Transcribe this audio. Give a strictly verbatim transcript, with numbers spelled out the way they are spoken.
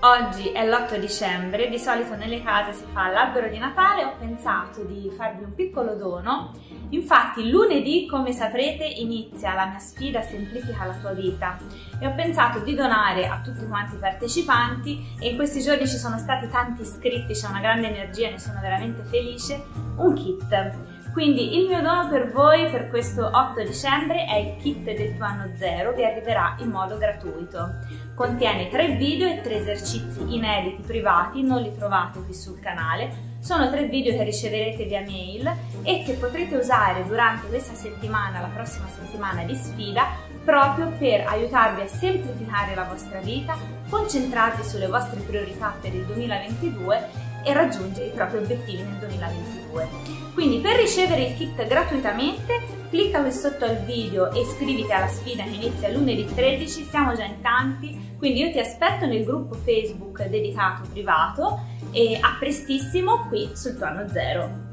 Oggi è l'otto dicembre, di solito nelle case si fa l'albero di Natale, ho pensato di farvi un piccolo dono. Infatti lunedì, come saprete, inizia la mia sfida Semplifica la tua vita e ho pensato di donare a tutti quanti i partecipanti, e in questi giorni ci sono stati tanti iscritti, c'è una grande energia, ne sono veramente felice, un kit. Quindi il mio dono per voi per questo otto dicembre è il kit del tuo anno zero, vi arriverà in modo gratuito. Contiene tre video e tre esercizi inediti privati, non li trovate qui sul canale. Sono tre video che riceverete via mail e che potrete usare durante questa settimana, la prossima settimana di sfida, proprio per aiutarvi a semplificare la vostra vita, concentrarvi sulle vostre priorità per il duemilaventidue e raggiungere i propri obiettivi nel duemilaventidue. Quindi per ricevere il kit gratuitamente clicca qui sotto al video e iscriviti alla sfida che inizia lunedì tredici, siamo già in tanti, quindi io ti aspetto nel gruppo Facebook dedicato privato e a prestissimo qui sul tuo anno zero.